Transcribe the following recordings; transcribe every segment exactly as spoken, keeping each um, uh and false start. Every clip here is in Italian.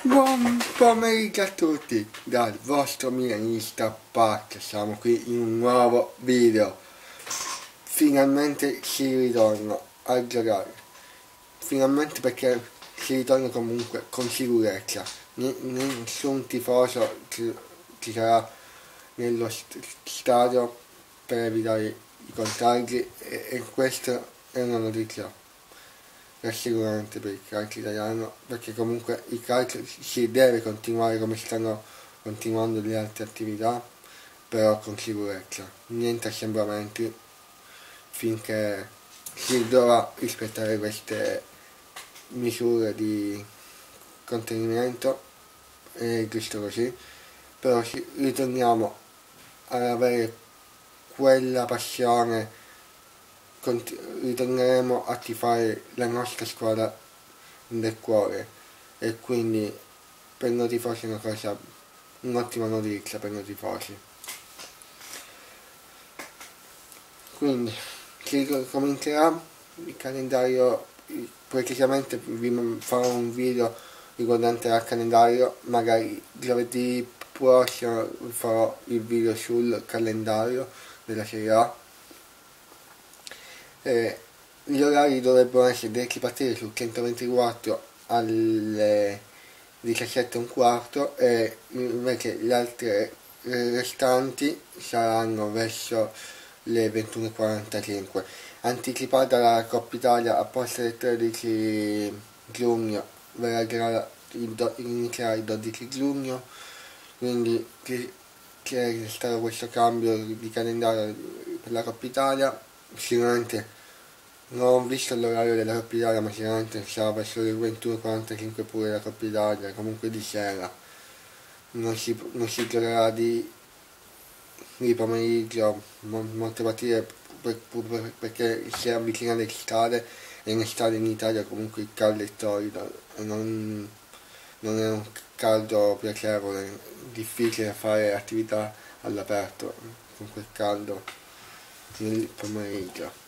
Buon pomeriggio a tutti dal vostro milanista Park. Siamo qui in un nuovo video. Finalmente si ritorna a giocare. Finalmente, perché si ritorna comunque con sicurezza. Nessun tifoso ci, ci sarà nello st stadio per evitare i contagi e, e questa è una notizia rassicurante per il calcio italiano, perché comunque il calcio si deve continuare come stanno continuando le altre attività, però con sicurezza, niente assembramenti finché si dovrà rispettare queste misure di contenimento, è giusto così, però ritorniamo ad avere quella passione, ritorneremo a tifare la nostra squadra del cuore, e quindi per noi tifosi è una cosa, un'ottima notizia per noi tifosi. Quindi si comincerà il calendario, precisamente vi farò un video riguardante il calendario, magari giovedì prossimo farò il video sul calendario della Serie A. Eh, gli orari dovrebbero essere detti partire sul centoventiquattro alle diciassette e un quarto, e invece le altre restanti saranno verso le ventuno e quarantacinque. Anticipata la Coppa Italia, a posto del tredici giugno verrà inizierà il dodici giugno, quindi c'è stato questo cambio di calendario per la Coppa Italia. Sicuramente non ho visto l'orario della Coppa Italia, ma sicuramente sarà verso le ventuno e quarantacinque pure la Coppa Italia, comunque di sera. Non si, non si giocherà di, di pomeriggio, molte partite, per, per, perché si avvicina l'estate, e in estate in Italia comunque il caldo è torrido e non, non è un caldo piacevole, difficile fare attività all'aperto con quel caldo nel pomeriggio.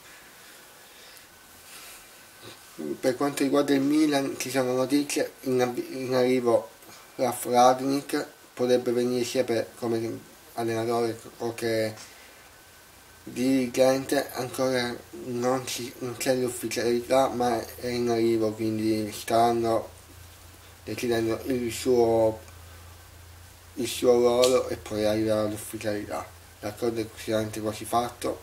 Per quanto riguarda il Milan, ci sono notizie in, in arrivo. Ralf Rangnick potrebbe venire sia per, come allenatore o che dirigente, ancora non, ci, non c'è l'ufficialità, ma è in arrivo, quindi stanno decidendo il suo, il suo ruolo e poi arriverà l'ufficialità. L'accordo è sicuramente quasi fatto.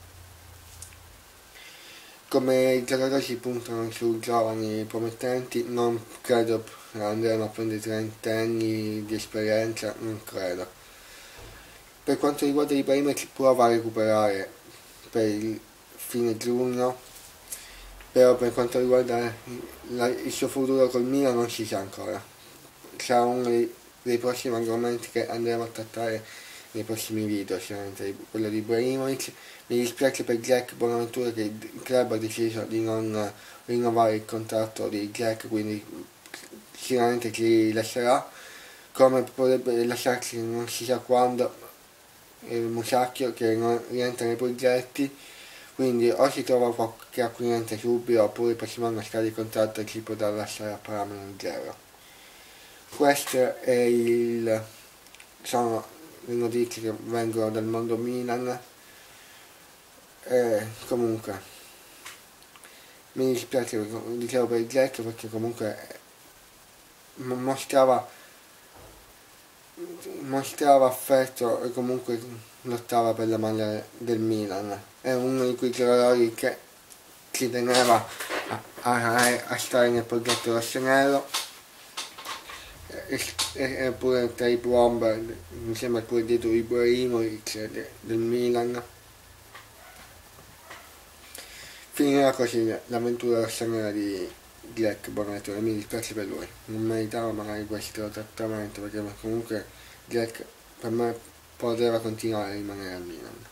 Come i giocatori si puntano su giovani promettenti, non credo andranno a prendere trentenni di esperienza, non credo. Per quanto riguarda Ibrahimovic, prova a recuperare per il fine giugno, però per quanto riguarda la, il suo futuro col Milan non si sa ancora. Sarà uno dei, dei prossimi argomenti che andremo a trattare nei prossimi video, sicuramente quello di Ibrahimovic. Mi dispiace per Jack Bonaventura che il club ha deciso di non rinnovare il contratto di Jack, quindi sicuramente ci lascerà, come potrebbe lasciarci non si sa quando il Musacchio, che non rientra nei progetti, quindi o si trova qualche acquirente subito, oppure il prossimo anno scade il contratto e ci potrà lasciare a parametro zero. Questo è il sono le notizie che vengono dal mondo Milan. E comunque mi dispiace, dicevo, per il Jack, perché comunque mostrava mostrava affetto e comunque lottava per la maglia del Milan. È uno di quei giocatori che ci teneva a, a, a stare nel progetto rossonero, e pure tra i bomber, mi sembra pure dietro Ibrahimovic de, del Milan. Finirà così l'avventura rossonera di Jack Bonaventura, mi dispiace per lui, non meritava magari questo trattamento, perché comunque Jack per me poteva continuare a rimanere al Milan.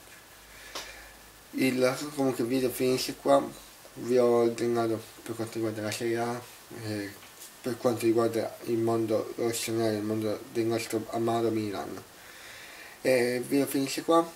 Il comunque il video finisce qua, vi ho aggiornato per quanto riguarda la Serie A, e per quanto riguarda il mondo rossonero, il mondo del nostro amato Milan. E il video finisce qua.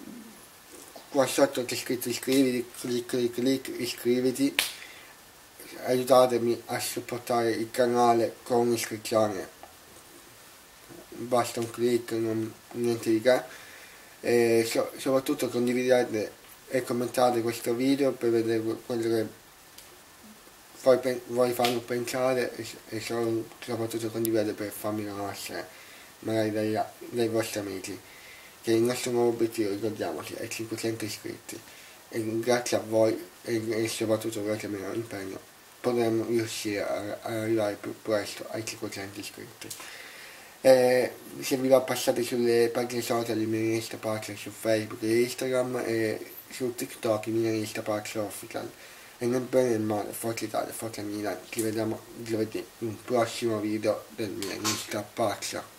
Qua sotto c'è scritto iscriviti, clic clic clic, iscriviti, aiutatemi a supportare il canale con un'iscrizione, basta un click, non, niente di che, e so, soprattutto condividete e commentate questo video per vedere quello che voi, voi fanno pensare, e, e soprattutto condividete per farmi conoscere magari dai, dai vostri amici, che il nostro nuovo obiettivo, ricordiamoci, è cinquecento iscritti, e grazie a voi e, e soprattutto grazie al mio impegno potremmo riuscire a, a arrivare più presto ai cinquecento iscritti. Eh, se vi va, passate sulle pagine social, il Milanista Parks su Facebook e Instagram, e su TikTok il Milanista Parks Official. E nel bene e nel male, Forza Italia, Forza Milan, ci vediamo giovedì in un prossimo video del Milanista Parks.